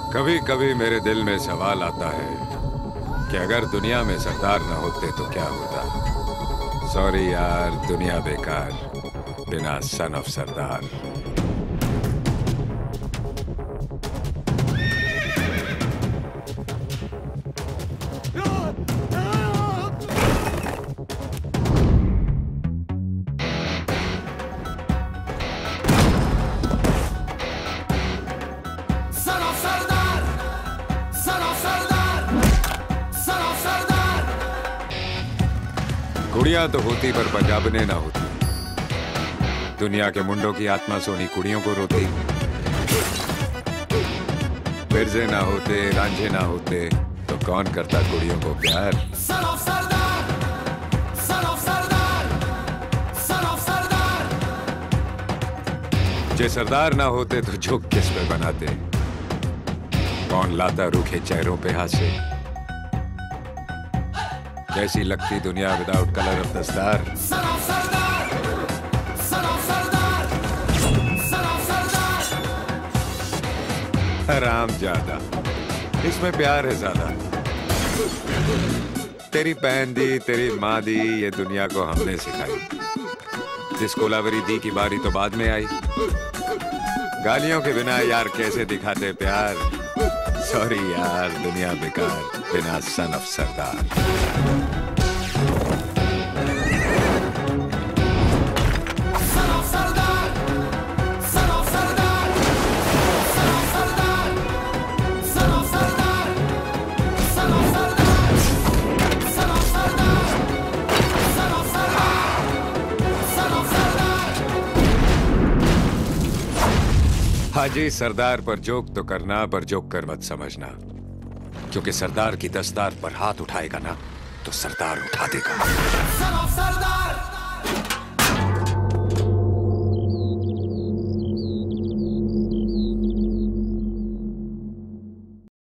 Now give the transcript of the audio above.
कभी कभी मेरे दिल में सवाल आता है कि अगर दुनिया में सरदार न होते तो क्या होता। सॉरी यार, दुनिया बेकार बिना सन ऑफ सरदार। कुड़ियां तो होती पर पंजाबने ना होती। दुनिया के मुंडों की आत्मा सोनी कुड़ियों को रोती। बिरजे ना होते, रांझे ना होते तो कौन करता कुड़ियों को प्यार। जे सरदार ना होते तो झुक किस पे बनाते। कौन लाता रूखे चेहरों पे हासे। कैसी लगती दुनिया विदाउट कलर ऑफ दस्तार। हराम ज्यादा, इसमें प्यार है ज्यादा। तेरी बहन दी, तेरी माँ दी, ये दुनिया को हमने सिखाई। जिस कोलावरी दी की बारी तो बाद में आई। गालियों के बिना यार कैसे दिखाते प्यार। सॉरी यार, दुनिया बेकार बिना सन ऑफ सरदार। हाजी, सरदार पर जोक तो करना, पर जोक कर मत समझना। क्योंकि सरदार की दस्तार पर हाथ उठाएगा ना तो सरदार उठा देगा।